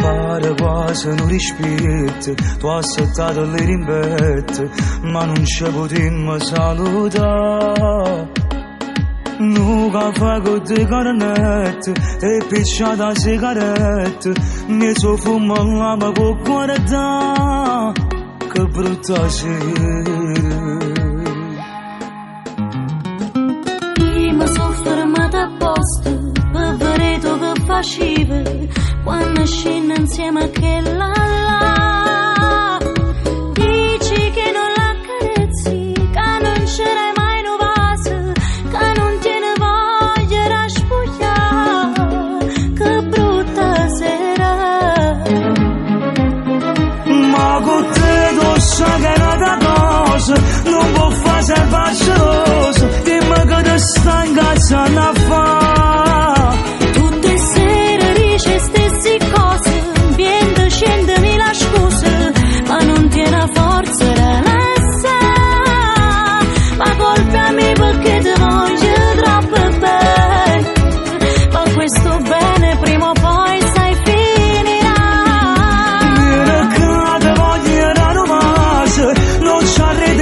pare quasi non rispetto, tu hai aspettato le rimbette, ma non ci potremmo salutare. Nu caffè con dei cornetti e picciata a sigarette, mi so fumo all'ama con guarda, che brutta sera. Io mi sono fermata apposta per vedere tu che facevi quando scendo insieme a quella là. Dici che non l'accarezzi, che non c'era mai un vaso, che non tiene voglia di spugliare, che brutta sera. Ma con te tu sai che è una cosa, non può fare selvaggiaroso, dimmi che ti sta incazzando a fare. Tutte sere dici stessi cose, vieni scendemi la scusa, ma non tiene forza da lasciare. Ma colpami perché ti voglio troppo bene, ma questo bene prima o poi sai finirà. Vieni che ti voglio da non ci arredi